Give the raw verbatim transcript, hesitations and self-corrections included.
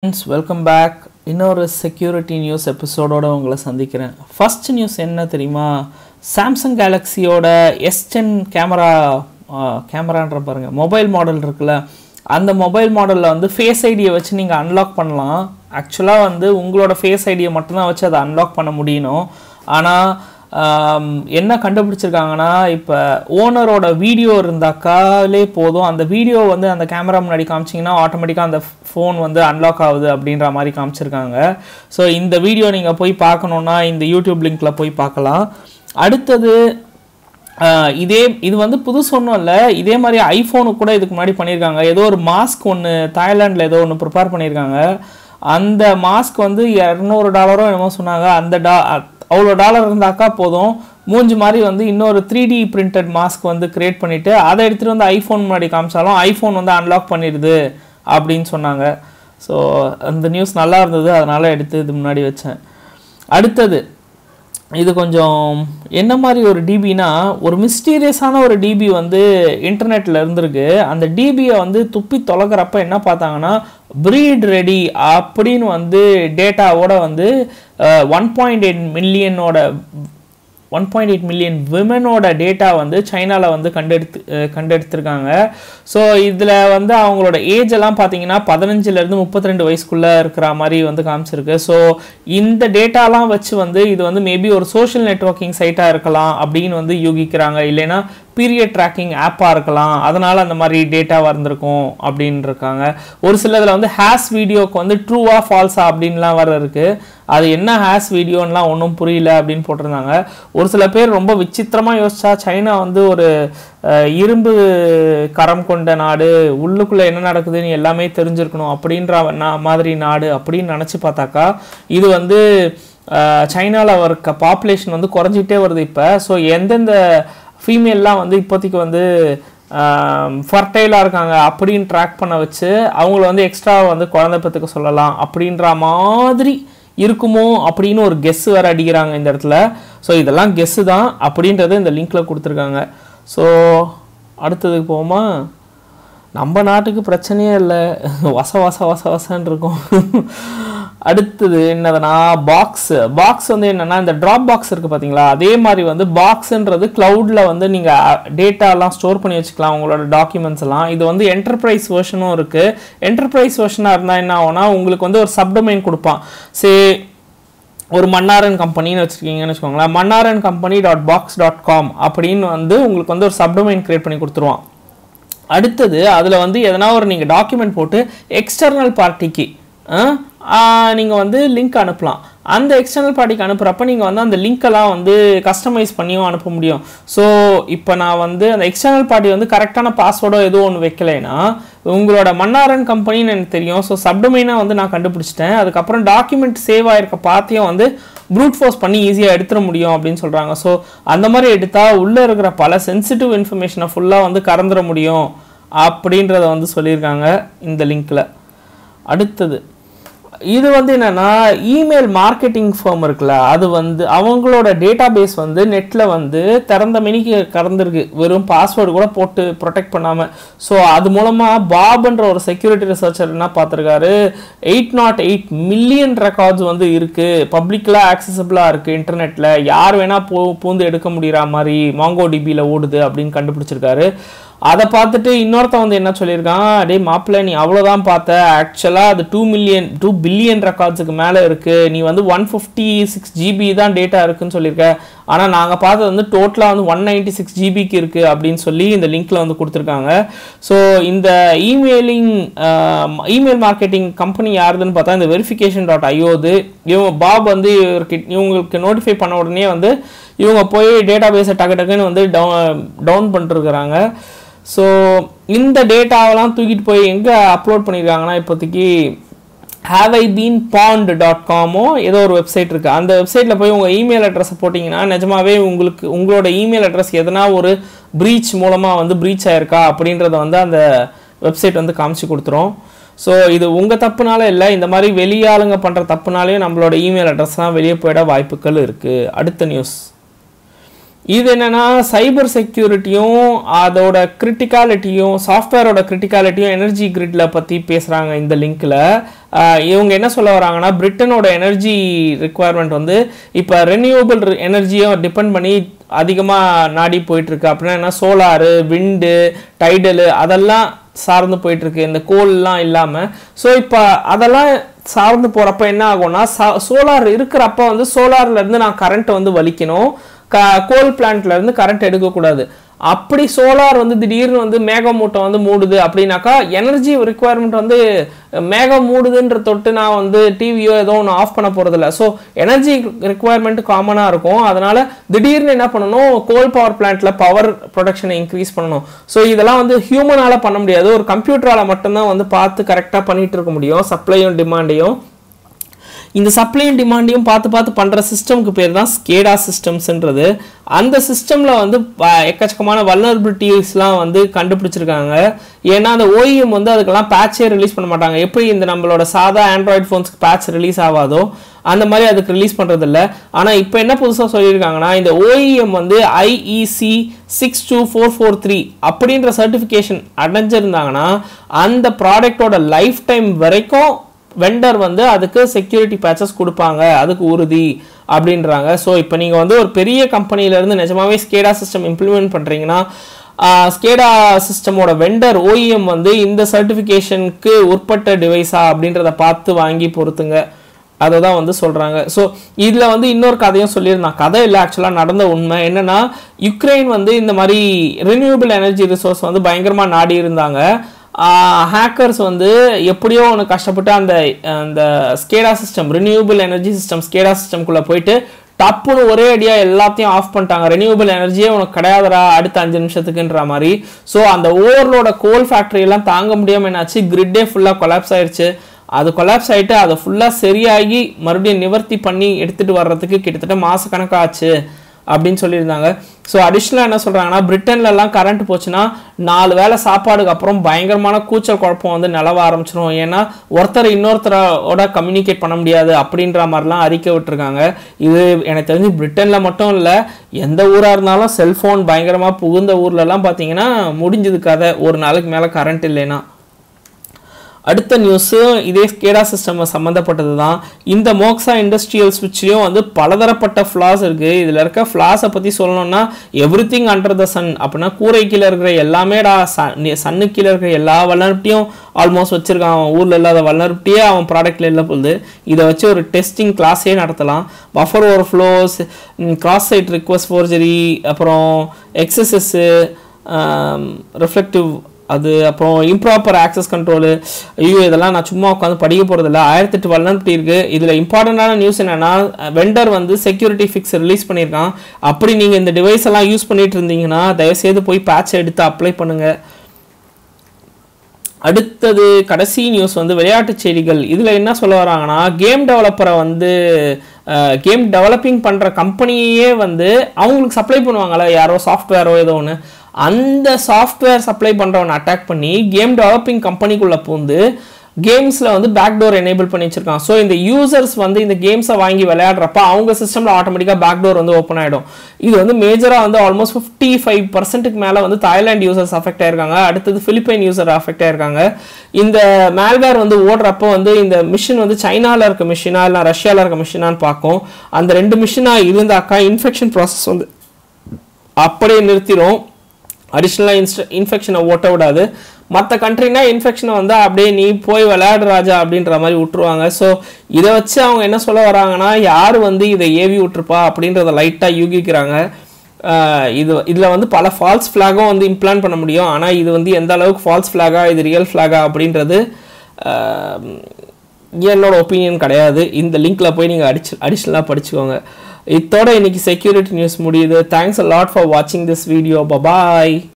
Friends, welcome back. இன்னொரு security news எபிசோடோட உங்களை சந்திக்கிறேன். ஃபர்ஸ்ட் நியூஸ் என்ன தெரியுமா? சாம்சங் கேலக்ஸியோட எஸ் டென் கேமரா கேமரான்ற பாருங்க மொபைல் மாடல் இருக்குல்ல, அந்த மொபைல் மாடலில் வந்து ஃபேஸ் ஐடியை வச்சு நீங்கள் அன்லாக் பண்ணலாம். ஆக்சுவலாக வந்து உங்களோட ஃபேஸ் ஐடியை மட்டும்தான் வச்சு அதை அன்லாக் பண்ண முடியணும். ஆனால் என்ன கண்டுபிடிச்சிருக்காங்கன்னா, இப்போ ஓனரோட வீடியோ இருந்தாக்காலே போதும், அந்த வீடியோ வந்து அந்த கேமரா முன்னாடி காமிச்சிங்கன்னா ஆட்டோமேட்டிக்காக அந்த ஃபோன் வந்து அன்லாக் ஆகுது அப்படின்ற மாதிரி காமிச்சிருக்காங்க. ஸோ இந்த வீடியோ நீங்கள் போய் பார்க்கணுன்னா இந்த யூடியூப் லிங்க்கில் போய் பார்க்கலாம். அடுத்தது இதே இது வந்து புதுசு ஒன்றும் இல்லை, இதே மாதிரி ஐஃபோனுக்கு கூட இதுக்கு முன்னாடி பண்ணியிருக்காங்க. ஏதோ ஒரு மாஸ்க் ஒன்று தாய்லாண்டில் ஏதோ ஒன்று ப்ரிப்பேர் பண்ணியிருக்காங்க. அந்த மாஸ்க் வந்து இரநூறு டாலரோ என்னமோ சொன்னாங்க. அந்த டா அவ்வளோ டாலர் இருந்தாக்கா போதும், மூஞ்சி மாதிரி வந்து இன்னொரு த்ரீ டி பிரிண்டட் மாஸ்க் வந்து கிரியேட் பண்ணிவிட்டு அதை எடுத்துகிட்டு வந்து ஐஃபோன் முன்னாடி காமிச்சாலும் ஐஃபோன் வந்து அன்லாக் பண்ணிடுது அப்படின்னு சொன்னாங்க. ஸோ அந்த நியூஸ் நல்லா இருந்தது, அதனால் எடுத்து இது முன்னாடி வச்சேன். அடுத்தது இது கொஞ்சம் என்ன மாதிரி ஒரு டிபினா, ஒரு மிஸ்டீரியஸான ஒரு டிபி வந்து இன்டர்நெட்டில் இருந்திருக்கு. அந்த டிபியை வந்து துப்பி தொலைக்கிறப்ப என்ன பார்த்தாங்கன்னா, ப்ரீட் ரெடி அப்படின்னு வந்து டேட்டாவோட வந்து ஒன் பாயிண்ட் எயிட் மில்லியனோட ஒன் பாயிண்ட் எயிட் மில்லியன் விமனோட டேட்டா வந்து சைனாவில் வந்து கண்டெடுத்து கண்டெடுத்திருக்காங்க. ஸோ இதில் வந்து அவங்களோட ஏஜ் எல்லாம் பார்த்தீங்கன்னா பதினஞ்சுலேருந்து முப்பத்தி ரெண்டு வயசுக்குள்ளே இருக்கிற மாதிரி வந்து காமிச்சிருக்கு. ஸோ இந்த டேட்டாலாம் வச்சு வந்து இது வந்து மேபி ஒரு சோஷியல் நெட்வொர்க்கிங் சைட்டாக இருக்கலாம் அப்படின்னு வந்து யூகிக்கிறாங்க. இல்லைன்னா பீரியட் ட்ராக்கிங் ஆப்பாக இருக்கலாம், அதனால் அந்த மாதிரி டேட்டாவாக இருந்திருக்கும் அப்படின்னு இருக்காங்க. ஒரு சில இதில் வந்து ஹேஷ் வீடியோக்கு வந்து ட்ரூவா ஃபால்ஸா அப்படின்லாம் வர இருக்குது. அது என்ன ஹேஷ் வீடியோன்னெலாம் ஒன்றும் புரியல அப்படின்னு போட்டிருந்தாங்க. ஒரு சில பேர் ரொம்ப விசித்திரமாக யோசிச்சா சைனா வந்து ஒரு இரும்பு கரம் கொண்ட நாடு, உள்ளுக்குள்ளே என்ன நடக்குதுன்னு எல்லாமே தெரிஞ்சிருக்கணும் அப்படின்ற மாதிரி நாடு அப்படின்னு நினச்சி பார்த்தாக்கா இது வந்து சைனாவில் இருக்க பாப்புலேஷன் வந்து குறைஞ்சிக்கிட்டே வருது இப்போ. ஸோ எந்தெந்த ஃபீமேல்லாம் வந்து இப்போதைக்கு வந்து ஃபர்டைலாக இருக்காங்க அப்படின்னு ட்ராக் பண்ண வச்சு அவங்கள வந்து எக்ஸ்ட்ரா வந்து குழந்தை பெற்றுக்க சொல்லலாம் அப்படின்ற மாதிரி இருக்குமோ அப்படின்னு ஒரு கெஸ்ஸு வேறு அடிக்கிறாங்க இந்த இடத்துல. ஸோ இதெல்லாம் கெஸ்ஸு தான் அப்படின்றது இந்த லிங்க்கில் கொடுத்துருக்காங்க. ஸோ அடுத்ததுக்கு போவோமா? நம்ம நாட்டுக்கு பிரச்சனையே இல்லை, வச வச வச வசன்னு இருக்கும். அடுத்தது என்னதுன்னா, பாக்ஸ் பாக்ஸ் வந்து என்னென்னா, இந்த ட்ராப் பாக்ஸ் இருக்குது பார்த்தீங்களா, அதே மாதிரி வந்து பாக்ஸுன்றது க்ளவுடில் வந்து நீங்கள் டேட்டாலாம் ஸ்டோர் பண்ணி வச்சுக்கலாம், உங்களோட டாக்குமெண்ட்ஸ் எல்லாம். இது வந்து என்டர்பிரைஸ் வெர்ஷனும் இருக்குது. என்டர்பிரைஸ் வெர்ஷனாக இருந்தால் என்ன ஆகும்னா, உங்களுக்கு வந்து ஒரு சப்டொமைன் கொடுப்பான். சே ஒரு மன்னாரன் கம்பெனின்னு வச்சுருக்கீங்கன்னு வச்சுக்கோங்களேன், Mannaran company dot box dot com அப்படின்னு வந்து உங்களுக்கு வந்து ஒரு சப்டொமைன் க்ரியேட் பண்ணி கொடுத்துருவான். அடுத்தது அதில் வந்து எதனா ஒரு நீங்கள் டாக்குமெண்ட் போட்டு எக்ஸ்டர்னல் பார்ட்டிக்கு நீங்கள் வந்து லிங்க் அனுப்பலாம். அந்த எக்ஸ்டர்னல் பார்ட்டிக்கு அனுப்புகிறப்ப நீங்கள் வந்து அந்த லிங்க்கெல்லாம் வந்து கஸ்டமைஸ் பண்ணியும் அனுப்ப முடியும். ஸோ இப்போ நான் வந்து அந்த எக்ஸ்டர்னல் பார்ட்டி வந்து கரெக்டான பாஸ்வேர்டோ எதுவும் ஒன்று வைக்கலைன்னா உங்களோட மன்னாரன் கம்பெனின்னு எனக்கு தெரியும். ஸோ சப்டொமைனாக வந்து நான் கண்டுபிடிச்சிட்டேன். அதுக்கப்புறம் டாக்குமெண்ட் சேவ் ஆகிருக்க பார்த்தியும் வந்து ப்ரூட் ஃபோர்ஸ் பண்ணி ஈஸியாக எடுத்துட முடியும் அப்படின்னு சொல்கிறாங்க. ஸோ அந்த மாதிரி எடுத்தால் உள்ளே இருக்கிற பல சென்சிட்டிவ் இன்ஃபர்மேஷனை ஃபுல்லாக வந்து கறந்துட முடியும் அப்படின்றத வந்து சொல்லியிருக்காங்க இந்த லிங்க்கில். அடுத்தது இது வந்து என்னென்னா, இமெயில் மார்க்கெட்டிங் ஃபர்ம் இருக்குல்ல, அது வந்து அவங்களோட டேட்டா பேஸ் வந்து நெட்டில் வந்து திறந்த மணிக்கு கறந்துருக்கு, வெறும் பாஸ்வேர்டு கூட போட்டு ப்ரொடெக்ட் பண்ணாமல். ஸோ அது மூலமாக பாப்ன்ற ஒரு செக்யூரிட்டி ரிசர்ச்சர் என்ன பார்த்துருக்காரு, eight naught eight million records வந்து இருக்குது, பப்ளிக்கலாக ஆக்சசபிளாக இருக்குது, இன்டர்நெட்டில் யார் வேணால் பூ பூந்து எடுக்க முடிகிற மாதிரி மாங்கோ டிபியில் ஓடுது அப்படின்னு கண்டுபிடிச்சிருக்காரு. அதை பார்த்துட்டு இன்னொருத்த வந்து என்ன சொல்லியிருக்கான், டே மாப்பிள்ளை நீ அவ்வளோதான் பார்த்த, ஆக்சுவலாக அது டூ மில்லியன் டூ பில்லியன் ரெக்கார்ட்ஸுக்கு மேலே இருக்குது, நீ வந்து ஒன் ஃபிஃப்டி சிக்ஸ் ஜிபி தான் டேட்டா இருக்குதுன்னு சொல்லியிருக்க, ஆனால் நாங்கள் பார்த்தது வந்து டோட்டலாக வந்து ஒன் நைன்டி சிக்ஸ் ஜிபிக்கு இருக்குது அப்படின்னு சொல்லி இந்த லிங்க்கில் வந்து கொடுத்துருக்காங்க. ஸோ இந்த இமெயிலிங் இமெயில் மார்க்கெட்டிங் கம்பெனி யாருதுன்னு பார்த்தா இந்த வெரிஃபிகேஷன் டாட் ஐயோது. இவங்க பாப் வந்து இவருக்கு இவங்களுக்கு நோட்டிஃபை பண்ண உடனே வந்து இவங்க போய் டேட்டா பேஸை டக்கு டக்குன்னு வந்து டவுன் டவுன் பண்ணிட்டுருக்குறாங்க. ஸோ இந்த டேட்டாவெல்லாம் தூக்கிட்டு போய் எங்கே அப்லோட் பண்ணியிருக்காங்கன்னா, இப்போதைக்கு have I been pwned dot காமோ ஏதோ ஒரு வெப்சைட் இருக்குது. அந்த வெப்சைட்டில் போய் உங்கள் இமெயில் அட்ரஸை போட்டிங்கன்னா நிஜமாவே உங்களுக்கு உங்களோட இமெயில் அட்ரஸ் எதனா ஒரு ப்ரீச் மூலமாக வந்து ப்ரீச் ஆயிருக்கா அப்படின்றத வந்து அந்த வெப்சைட் வந்து காமிச்சு கொடுத்துரும். ஸோ இது உங்கள் தப்புனால இல்லை, இந்த மாதிரி வெளியாளுங்க பண்ணுற தப்புனாலேயும் நம்மளோட இமெயில் அட்ரஸ்லாம் வெளியே போயிட வாய்ப்புகள் இருக்குது. அடுத்த நியூஸ் இது என்னன்னா சைபர் செக்யூரிட்டியும் அதோட கிரிட்டிகாலிட்டியும் சாஃப்ட்வேரோட கிரிட்டிகாலிட்டியும் எனர்ஜி கிரிட்ல பற்றி பேசுகிறாங்க இந்த லிங்க்கில். இவங்க என்ன சொல்ல வராங்கன்னா பிரிட்டனோட எனர்ஜி ரிக்குவயர்மெண்ட் வந்து இப்போ ரெனியூவபிள் எனர்ஜியும் டிபெண்ட் பண்ணி அதிகமாக நாடி போயிட்டுருக்கு. அப்படின்னா என்ன சோலாரு விண்டு டைடலு அதெல்லாம் சார்ந்து போயிட்டுருக்கு, இந்த கோல்லாம் இல்லாமல். ஸோ இப்போ அதெல்லாம் சார்ந்து போகிறப்ப என்ன ஆகும்னா சோலார் இருக்கிறப்ப வந்து சோலார்லேருந்து நான் கரண்ட்டை வந்து வலிக்கணும், கோல் பிளான்ட்ல இருந்து கரண்ட் எடுக்கக்கூடாது. அப்படி சோலார் வந்து திடீர்னு வந்து மேகமூட்டம் வந்து மூடுது அப்படின்னாக்கா எனர்ஜி ரிக்குவயர்மெண்ட் வந்து மேகம் மூடுதுன்ற தொட்டு நான் வந்து டிவியோ ஏதோ ஒன்று ஆஃப் பண்ண போகிறதில்ல. ஸோ எனர்ஜி ரிக்குவயர்மெண்ட் காமனாக இருக்கும். அதனால திடீர்னு என்ன பண்ணணும், கோல் பவர் பிளான்ட்ல பவர் ப்ரொடக்ஷனை இன்க்ரீஸ் பண்ணணும். ஸோ இதெல்லாம் வந்து ஹியூமனால பண்ண முடியாது, ஒரு கம்ப்யூட்டரால் மட்டும்தான் வந்து பார்த்து கரெக்டாக பண்ணிட்டு இருக்க முடியும் சப்ளையும் டிமாண்டையும். இந்த சப்ளையும் டிமாண்டையும் பார்த்து பார்த்து பண்ணுற சிஸ்டமுக்கு பேர் தான் ஸ்கேடா சிஸ்டம்ஸ்ன்றது. அந்த சிஸ்டமில் வந்து எக்கச்சக்கமான வல்னரபிலிட்டிஸ்லாம் வந்து கண்டுபிடிச்சிருக்காங்க. ஏன்னா அந்த ஓஇஎம் வந்து அதுக்கெல்லாம் பேட்சே ரிலீஸ் பண்ண மாட்டாங்க. எப்படி இந்த நம்மளோட சாதா ஆண்ட்ராய்டு ஃபோன்ஸ்க்கு பேட்ச் ரிலீஸ் ஆகாதோ அந்த மாதிரி அதுக்கு ரிலீஸ் பண்ணுறதில்ல. ஆனால் இப்போ என்ன புதுசாக சொல்லியிருக்காங்கன்னா இந்த ஓஇஎம் வந்து IEC six two four four three அப்படின்ற சர்டிஃபிகேஷன் அடைஞ்சிருந்தாங்கன்னா அந்த ப்ராடக்டோட லைஃப் டைம் வரைக்கும் வெண்டர் வந்து அதுக்கு செக்யூரிட்டி பேட்சஸ் கொடுப்பாங்க, அதுக்கு உறுதி அப்படின்றாங்க. ஸோ இப்போ நீங்கள் வந்து ஒரு பெரிய கம்பெனிலேருந்து நிஜமாவே ஸ்கேடா சிஸ்டம் இம்ப்ளிமெண்ட் பண்ணுறீங்கன்னா ஸ்கேடா சிஸ்டமோட வெண்டர் ஓஇஎம் வந்து இந்த சர்டிஃபிகேஷனுக்கு உட்பட்ட டிவைஸா அப்படின்றத பார்த்து வாங்கி பொறுத்துங்க, அதை தான் வந்து சொல்கிறாங்க. ஸோ இதில் வந்து இன்னொரு கதையும் சொல்லியிருந்தான், கதை இல்லை ஆக்சுவலாக நடந்த உண்மை என்னென்னா யுக்ரைன் வந்து இந்த மாதிரி ரினியூவபிள் எனர்ஜி ரிசோர்ஸ் வந்து பயங்கரமாக நாடி இருந்தாங்க. ஹேக்கர்ஸ் வந்து எப்படியோ ஒன்று கஷ்டப்பட்டு அந்த அந்த SCADA system renewable energy system SCADA சிஸ்டம்குள்ளே போயிட்டு டப்புன்னு ஒரே அடியாக எல்லாத்தையும் ஆஃப் பண்ணிட்டாங்க. ரெனியூவபிள் எனர்ஜியே உனக்கு கிடையாதுரா அடுத்த அஞ்சு நிமிஷத்துக்குன்ற மாதிரி. ஸோ அந்த ஓவர்லோட கோல் ஃபேக்ட்ரி எல்லாம் தாங்க முடியாமல் என்னாச்சு, கிரிட்டே ஃபுல்லாக கொலாப்ஸ் ஆயிடுச்சு. அது கொலாப்ஸ் ஆகிட்டு அதை ஃபுல்லாக சரியாகி மறுபடியும் நிவர்த்தி பண்ணி எடுத்துகிட்டு வர்றதுக்கு கிட்டத்தட்ட மாதக்கணக்காச்சு அப்படின்னு சொல்லியிருந்தாங்க. ஸோ அடிஷ்னலாக என்ன சொல்கிறாங்கன்னா பிரிட்டன்லலாம் கரண்ட் போச்சுன்னா நாலு வேளை சாப்பாடுக்கு அப்புறம் பயங்கரமான கூச்சல் குழப்பம் வந்து நிலவ ஆரம்பிச்சிடும். ஏன்னா ஒருத்தர் இன்னொருத்தரோட கம்யூனிகேட் பண்ண முடியாது அப்படின்ற மாதிரிலாம் அறிக்கை விட்டுருக்காங்க. இது எனக்கு தெரிஞ்சு பிரிட்டனில் மட்டும் இல்லை, எந்த ஊராக இருந்தாலும் செல்ஃபோன் பயங்கரமாக புகுந்த ஊர்லலாம் பார்த்தீங்கன்னா முடிஞ்சது கதை, ஒரு நாளைக்கு மேலே கரண்ட் இல்லைன்னா. அடுத்த நியூஸு இதே ஸ்கேடா சிஸ்டம் சம்மந்தப்பட்டது தான். இந்த மோக்ஸா இண்டஸ்ட்ரியல் ஸ்விட்ச்லேயும் வந்து பலதரப்பட்ட ஃப்ளாஸ் இருக்குது. இதில் இருக்க ஃப்ளாஸை பற்றி சொல்லணும்னா everything under the sun அப்படின்னா கூரை கீழே இருக்கிற எல்லாமேடா சன்னு கீழே இருக்கிற எல்லா வல்னரபிலிட்டியும் ஆல்மோஸ்ட் வச்சுருக்கான். அவன் ஊரில் இல்லாத வல்னரபிலிட்டியே அவன் ப்ராடக்டில் இல்லை போகுது. இதை வச்சு ஒரு டெஸ்டிங் கிளாஸே நடத்தலாம். Buffer overflows, cross site request forgery, அப்புறம் எக்ஸசஸ்ஸு, ரிஃப்ளெக்டிவ் அது, அப்புறம் இம்ப்ராப்பர் ஆக்சஸ் கண்ட்ரோலு. ஐயோ இதெல்லாம் நான் சும்மா உட்காந்து படிக்க போகிறதில்ல, ஆயிரத்தி எட்டு வல்னரபிலிட்டி இருக்குது. இதில் இம்பார்ட்டண்டான நியூஸ் என்னென்னா வெண்டர் வந்து செக்யூரிட்டி ஃபிக்ஸ் ரிலீஸ் பண்ணியிருக்கான். அப்படி நீங்கள் இந்த டிவைஸ் எல்லாம் யூஸ் பண்ணிட்டு இருந்தீங்கன்னா தயவுசெய்து போய் பேட்சை எடுத்து அப்ளை பண்ணுங்கள். அடுத்தது கடைசி நியூஸ் வந்து விளையாட்டு செய்திகள். இதில் என்ன சொல்ல வராங்கன்னா கேம் டெவலப்பரை வந்து கேம் டெவலப்பிங் பண்ணுற கம்பெனியே வந்து அவங்களுக்கு சப்ளை பண்ணுவாங்கள்ல யாரோ சாஃப்ட்வேரோ ஏதோ ஒன்று, அந்த சாஃப்ட்வேர் சப்ளை பண்ணுறவனை அட்டாக் பண்ணி கேம் டெவலப்பிங் கம்பெனிக்குள்ளே பூந்து கேம்ஸில் வந்து பேக்டோர் எனேபிள் பண்ணி வச்சிருக்கான். ஸோ இந்த யூசர்ஸ் வந்து இந்த கேம்ஸை வாங்கி விளையாடுறப்ப அவங்க சிஸ்டமில் ஆட்டோமேட்டிக்காக பேக்டோர் வந்து ஓப்பன் ஆகிடும். இது வந்து மேஜராக வந்து ஆல்மோஸ்ட் ஃபிஃப்டி ஃபைவ் பர்சன்ட்டுக்கு மேலே வந்து தாய்லாந்து யூசர்ஸ் அஃபெக்ட் ஆயிருக்காங்க. அடுத்தது பிலிப்பைன் யூசர் அஃபெக்ட் ஆயிருக்காங்க. இந்த மேல்வேர் வந்து ஓடுறப்போ வந்து இந்த மிஷின் வந்து சைனாவில் இருக்க மிஷினா இல்லை ரஷ்யாவில் இருக்க மிஷினான்னு பார்க்கும். அந்த ரெண்டு மிஷினாக இருந்தாக்கா இன்ஃபெக்ஷன் ப்ராசஸ் வந்து அப்படியே நிறுத்திடும். அடிஷ்னலாக இன்ஸ்ட இன்ஃபெக்ஷனை ஓட்ட விடாது. மற்ற கண்ட்ரினா இன்ஃபெக்ஷனை வந்து அப்படியே நீ போய் விளையாடு ராஜா அப்படின்ற மாதிரி விட்டுருவாங்க. ஸோ இதை வச்சு அவங்க என்ன சொல்ல வராங்கன்னா யார் வந்து இதை ஏவி விட்டுருப்பா அப்படின்றத லைட்டாக யூகிக்கிறாங்க. இது இதில் வந்து பல ஃபால்ஸ் ஃப்ளாகும் வந்து இம்ப்ளான் பண்ண முடியும். ஆனால் இது வந்து எந்த அளவுக்கு ஃபால்ஸ் ஃப்ளாகா இது ரியல் ஃப்ளாகா அப்படின்றது என்னோட ஒப்பீனியன் கிடையாது. இந்த லிங்க்கில் போய் நீங்கள் அடிச்சு அடிஷ்னலாக படிச்சுக்கோங்க. இதோட இன்னைக்கு செக்யூரிட்டி நியூஸ் முடியுது. தேங்க்ஸ் அ லாட் ஃபார் வாட்சிங் திஸ் வீடியோ. பபாய்.